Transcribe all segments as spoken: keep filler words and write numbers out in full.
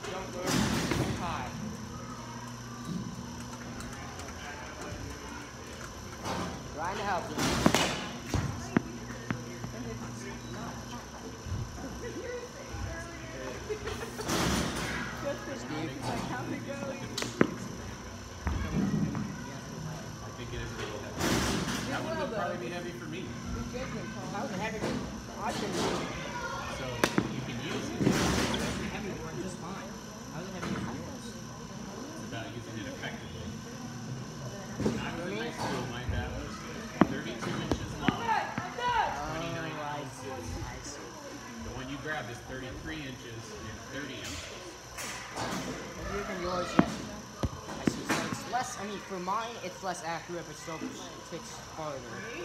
Don't move. High. Trying to help you. Steve. How's it going? I think it is a little heavy. That one would probably be heavy for me. That was a heavy I can So you can use it. That's a heavy one just fine. How was it heavy for yours? It's about using it effectively. When I was in high school, my bat was thirty-two inches long, twenty-nine ounces. The one you grabbed is thirty-three inches and thirty ounces. You can yours, yeah. I see. So it's less, I mean, for mine, it's less accurate, but still takes farther.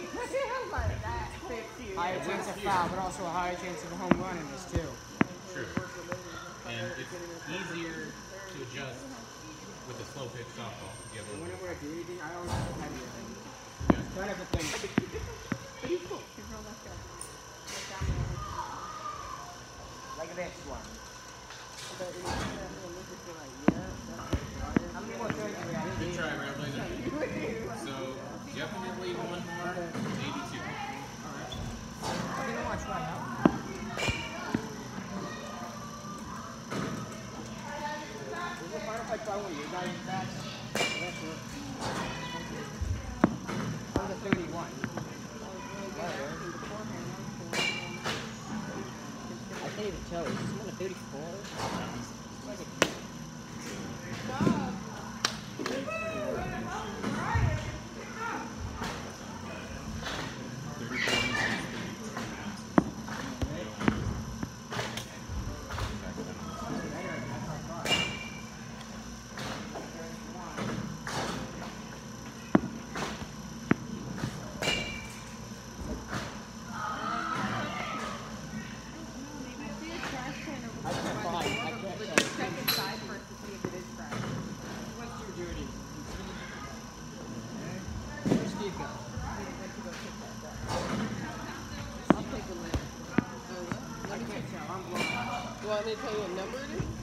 Higher chance of foul, but also a higher chance of a home run in this, too. True. And it's easier to adjust with a slow pitch softball. You have a little Whenever I do anything, I always have heavy. yeah. It's kind of a thing. Like this one. How many more turns do we have? Good try, Trailblazer. So, definitely one more, eighty-two. Alright. I think I want to try out. Is it fine if I try one of your guys' bats? Yeah, sure. That was a thirty-one. I can't even tell. Is this one a thirty-four? It's like a... Want me to tell you what number it is?